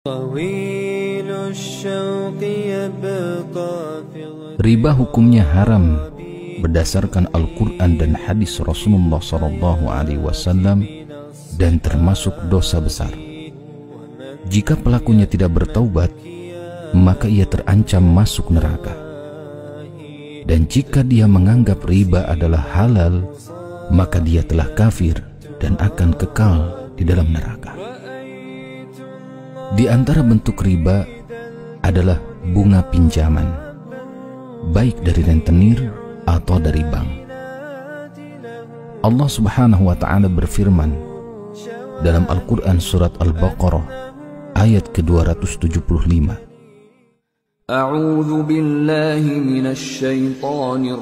Riba hukumnya haram berdasarkan Al-Quran dan hadis Rasulullah SAW dan termasuk dosa besar. Jika pelakunya tidak bertaubat, maka ia terancam masuk neraka. Dan jika dia menganggap riba adalah halal, maka dia telah kafir dan akan kekal di dalam neraka. Di antara bentuk riba adalah bunga pinjaman, baik dari rentenir atau dari bank. Allah Subhanahu wa Ta'ala berfirman dalam Al-Quran surat Al-Baqarah ayat ke-275. A'udzu billahi minasy syaithanir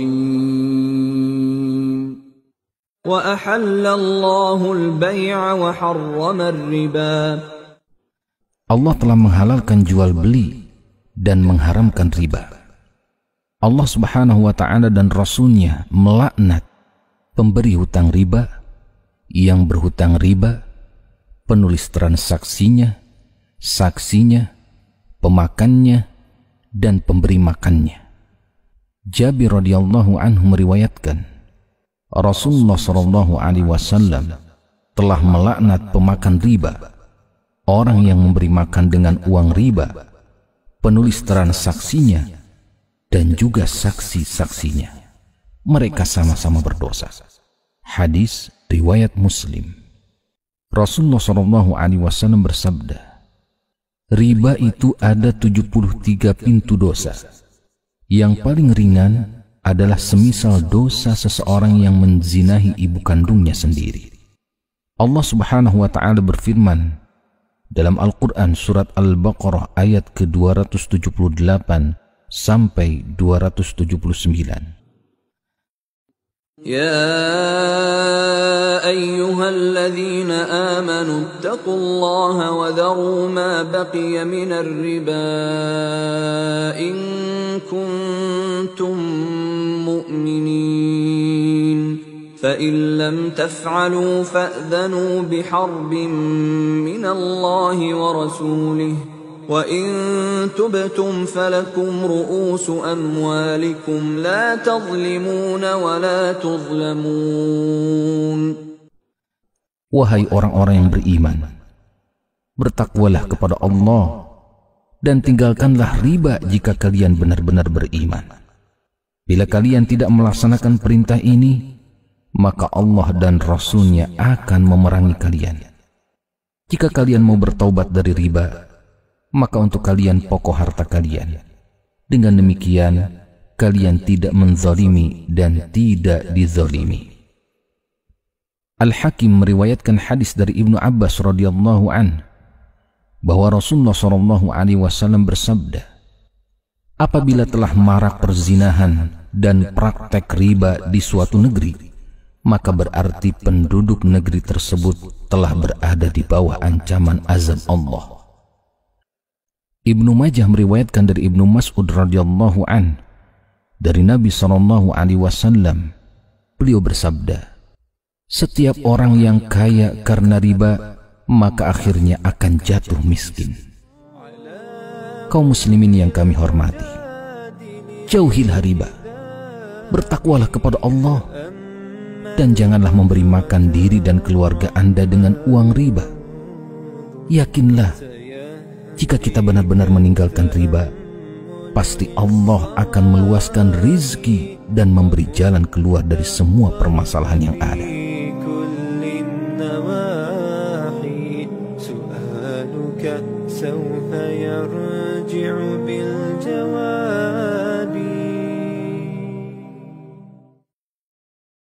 rajim. Wa ahallallahu al-bai'a wa harrama ar-riba. Allah telah menghalalkan jual beli dan mengharamkan riba. Allah Subhanahu wa Ta'ala dan Rasul-Nya melaknat pemberi hutang riba, yang berhutang riba, penulis transaksinya, saksinya, pemakannya, dan pemberi makannya. Jabir radhiyallahu anhu meriwayatkan, Rasulullah SAW telah melaknat pemakan riba, orang yang memberi makan dengan uang riba, penulis transaksinya, dan juga saksi-saksinya. Mereka sama-sama berdosa. Hadis riwayat Muslim. Rasulullah SAW bersabda, riba itu ada 73 pintu dosa. Yang paling ringan adalah semisal dosa seseorang yang menzinahi ibu kandungnya sendiri. Allah Subhanahu wa Ta'ala berfirman dalam Al-Quran surat Al-Baqarah ayat ke-278 sampai 279. Ya ayyuhalladzina amanu ittaqullaha wa dharu ma baqiya minar riba in kuntum mu'minin. فَإِن لَّمْ تَفْعَلُوا فَأْذَنُوا بِحَرْبٍ مِّنَ اللَّهِ وَرَسُولِهِ وَإِن تُبْتُمْ فَلَكُمْ رُءُوسُ أَمْوَالِكُمْ لَا تَظْلِمُونَ وَلَا تُظْلَمُونَ. Wahai orang-orang yang beriman, bertakwalah kepada Allah dan tinggalkanlah riba jika kalian benar-benar beriman. Bila kalian tidak melaksanakan perintah ini, maka Allah dan Rasul-Nya akan memerangi kalian. Jika kalian mau bertaubat dari riba, maka untuk kalian pokok harta kalian. Dengan demikian, kalian tidak menzalimi dan tidak dizalimi. Al-Hakim meriwayatkan hadis dari Ibnu Abbas radhiyallahu an bahwa Rasulullah SAW bersabda, apabila telah marak perzinahan dan praktek riba di suatu negeri, maka berarti penduduk negeri tersebut telah berada di bawah ancaman azab Allah. Ibnu Majah meriwayatkan dari Ibnu Mas'ud radhiyallahu an dari Nabi SAW, beliau bersabda, setiap orang yang kaya karena riba, maka akhirnya akan jatuh miskin. Kaum muslimin yang kami hormati, jauhilah riba, bertakwalah kepada Allah, dan janganlah memberi makan diri dan keluarga Anda dengan uang riba. Yakinlah, jika kita benar-benar meninggalkan riba, pasti Allah akan meluaskan rizki dan memberi jalan keluar dari semua permasalahan yang ada. سؤالك سوف يرجع